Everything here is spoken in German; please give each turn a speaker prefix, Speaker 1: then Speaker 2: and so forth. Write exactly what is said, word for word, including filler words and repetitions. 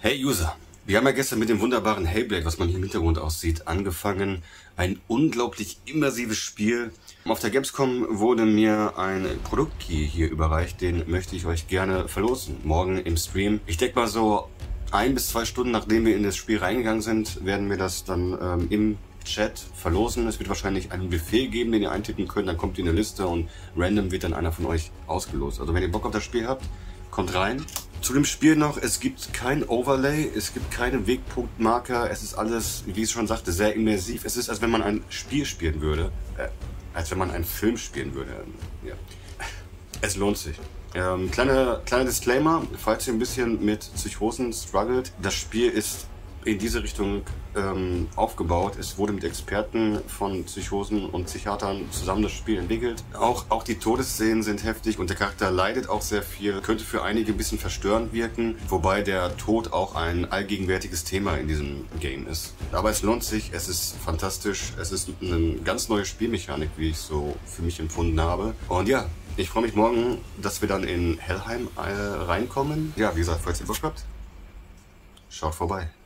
Speaker 1: Hey User, wir haben ja gestern mit dem wunderbaren Hellblade, was man hier im Hintergrund aussieht, angefangen. Ein unglaublich immersives Spiel. Auf der Gamescom wurde mir ein Produktkey hier überreicht, den möchte ich euch gerne verlosen. Morgen im Stream. Ich denke mal so ein bis zwei Stunden nachdem wir in das Spiel reingegangen sind, werden wir das dann ähm, im Chat verlosen. Es wird wahrscheinlich einen Befehl geben, den ihr eintippen könnt, dann kommt ihr in eine Liste und random wird dann einer von euch ausgelost. Also wenn ihr Bock auf das Spiel habt, kommt rein. Zu dem Spiel noch, es gibt kein Overlay, es gibt keine Wegpunktmarker, es ist alles, wie ich schon sagte, sehr immersiv. Es ist, als wenn man ein Spiel spielen würde, äh, als wenn man einen Film spielen würde. Ja. Es lohnt sich. Ähm, kleiner, kleiner Disclaimer, falls ihr ein bisschen mit Psychosen struggelt, das Spiel ist in diese Richtung ähm, aufgebaut. Es wurde mit Experten von Psychosen und Psychiatern zusammen das Spiel entwickelt. Auch, auch die Todesszenen sind heftig und der Charakter leidet auch sehr viel. Könnte für einige ein bisschen verstörend wirken, wobei der Tod auch ein allgegenwärtiges Thema in diesem Game ist. Aber es lohnt sich, es ist fantastisch, es ist eine ganz neue Spielmechanik, wie ich so für mich empfunden habe. Und ja, ich freue mich morgen, dass wir dann in Helheim äh, reinkommen. Ja, wie gesagt, falls ihr Bock habt, schaut vorbei.